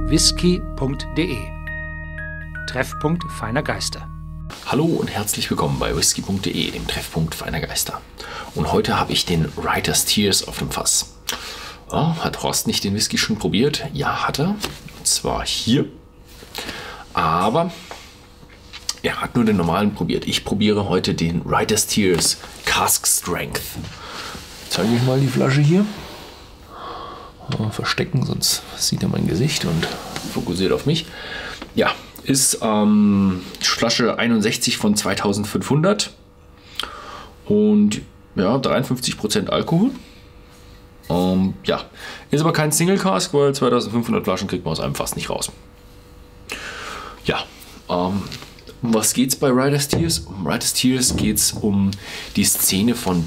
whisky.de. Treffpunkt feiner Geister. Hallo und herzlich willkommen bei whisky.de, dem Treffpunkt feiner Geister. Und heute habe ich den Writer's Tears auf dem Fass. Oh, hat Horst nicht den Whisky schon probiert? Ja, hat er. Und zwar hier. Aber er hat nur den normalen probiert. Ich probiere heute den Writer's Tears Cask Strength. Zeige ich mal die Flasche hier. Verstecken, sonst sieht er mein Gesicht und fokussiert auf mich. Ja, ist Flasche 61 von 2500 und ja, 53% Alkohol. Ja, ist aber kein Single Cask, weil 2500 Flaschen kriegt man aus einem Fass nicht raus. Ja, um was geht's bei Writer's Tears? Um Writer's Tears geht es um die Szene von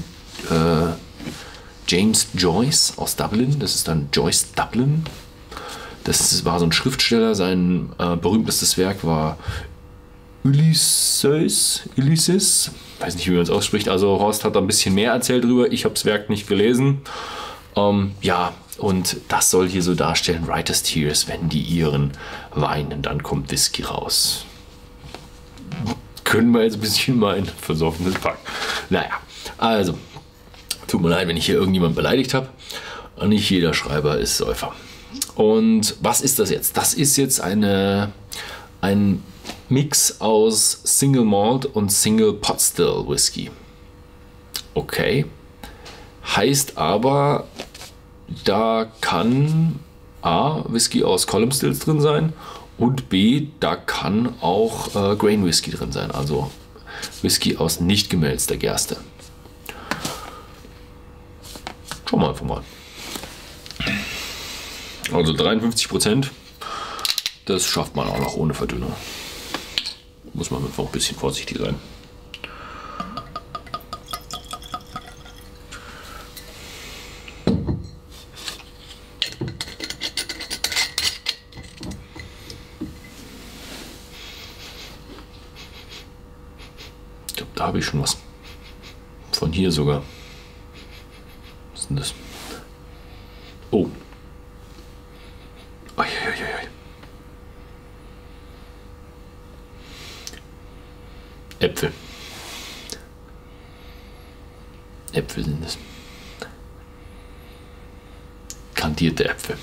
James Joyce aus Dublin. Das ist dann Joyce Dublin. Das war so ein Schriftsteller. Sein berühmtestes Werk war Ulysses. Weiß nicht, wie man es ausspricht. Also Horst hat da ein bisschen mehr erzählt drüber. Ich habe das Werk nicht gelesen. Ja, und das soll hier so darstellen: Writer's Tears, wenn die Iren weinen, dann kommt Whisky raus. Können wir jetzt ein bisschen mal ein versoffenes Pack. Naja, also, tut mir leid, wenn ich hier irgendjemand beleidigt habe. Nicht jeder Schreiber ist Säufer. Und was ist das jetzt? Das ist jetzt ein Mix aus Single Malt und Single Pot Still Whisky. Okay. Heißt aber, da kann A, Whisky aus Column Stills drin sein und B, da kann auch Grain Whisky drin sein, also Whisky aus nicht gemälzter Gerste. Schauen wir einfach mal. Also 53%, das schafft man auch noch ohne Verdünnung. Muss man einfach ein bisschen vorsichtig sein. Ich glaube, da habe ich schon was. Von hier sogar. Was ist denn das? Oh. Uiuiui. Äpfel. Äpfel sind es. Kandierte Äpfel.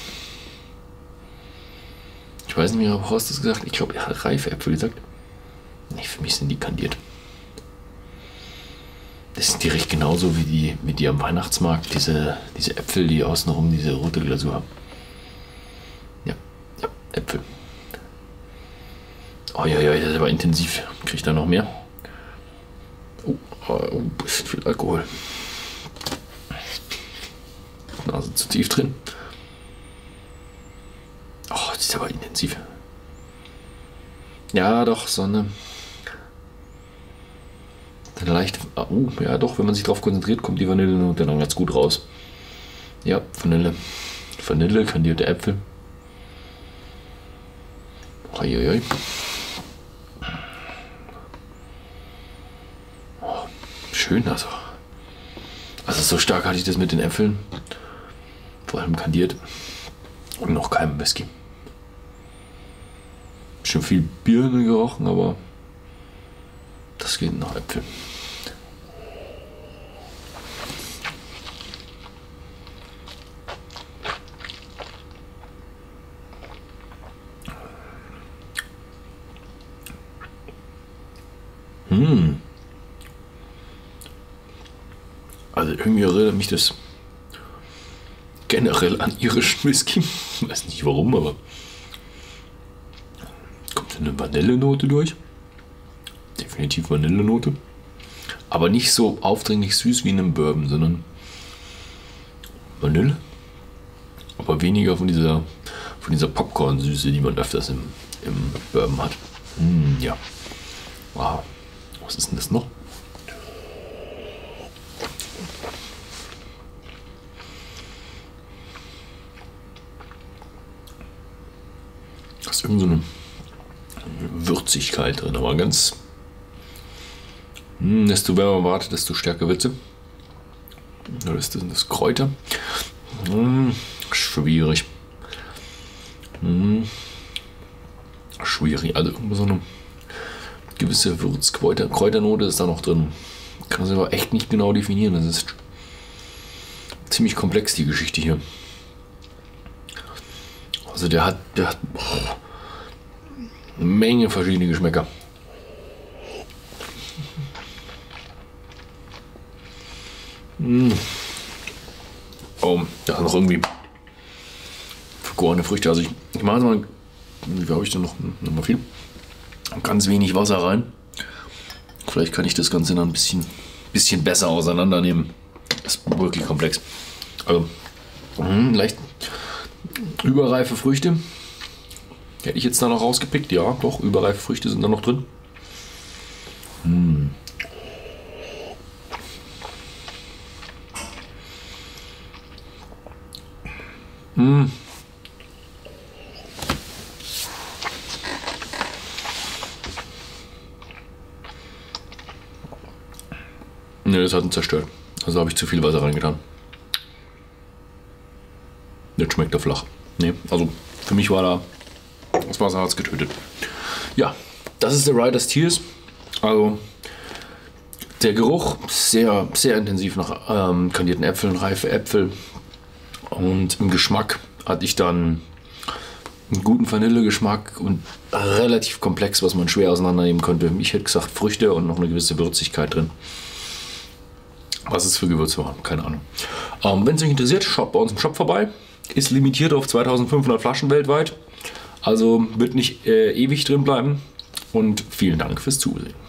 Ich weiß nicht mehr, ob Horst das gesagt hat. Ich glaube, er hat reife Äpfel gesagt. Nee, für mich sind die kandiert. Das sind die recht genauso wie die am Weihnachtsmarkt, diese Äpfel, die außenrum diese rote Glasur haben. Ja, Äpfel. Oh ja, das ist aber intensiv. Kriegt da noch mehr? Oh, bisschen viel Alkohol. Nase zu tief drin. Oh, das ist aber intensiv. Ja, doch, so eine leicht. Ja, doch, wenn man sich darauf konzentriert, kommt die Vanillenote dann ganz gut raus. Ja, Vanille, kandierte Äpfel. Uiuiui. Oh, schön, also. Also so stark hatte ich das mit den Äpfeln. Vor allem kandiert. Und noch keinem Whisky. Schon viel Birne gerochen, aber das geht nach Äpfel. Also irgendwie erinnert mich das generell an irischen Whisky. Weiß nicht warum, aber kommt eine Vanillenote durch. Definitiv Vanillenote. Aber nicht so aufdringlich süß wie in einem Bourbon, sondern Vanille. Aber weniger von dieser Popcorn-Süße, die man öfters im Bourbon hat. Ja. Wow. Was ist denn das noch? Da ist irgend so eine Würzigkeit drin, aber ganz. Desto wärmer man wartet, desto stärker wird sie. Oder ist das Kräuter? Schwierig. Schwierig, also so eine gewisse Kräuternote ist da noch drin. Kann das aber echt nicht genau definieren. Das ist ziemlich komplex, die Geschichte hier. Also der hat eine Menge verschiedene Geschmäcker. Oh, da ist noch irgendwie vergorene Früchte. Also ich mache jetzt mal, wie habe ich denn noch mal viel? Ganz wenig Wasser rein. Vielleicht kann ich das Ganze dann ein bisschen besser auseinandernehmen. Das ist wirklich komplex. Also leicht überreife Früchte. Hätte ich jetzt da noch rausgepickt? Ja, doch, überreife Früchte sind da noch drin. Ne, das hat ihn zerstört. Also habe ich zu viel Wasser reingetan. Jetzt schmeckt er flach. Ne, also für mich war da, das Wasser hat es getötet. Ja, das ist der Riders Tears. Also der Geruch sehr, sehr intensiv nach kandierten Äpfeln, reife Äpfel. Und im Geschmack hatte ich dann einen guten Vanillegeschmack und relativ komplex, was man schwer auseinandernehmen könnte. Ich hätte gesagt Früchte und noch eine gewisse Würzigkeit drin. Was es für Gewürze waren, keine Ahnung. Wenn es euch interessiert, schaut bei uns im Shop vorbei. Ist limitiert auf 2500 Flaschen weltweit. Also wird nicht ewig drin bleiben. Und vielen Dank fürs Zusehen.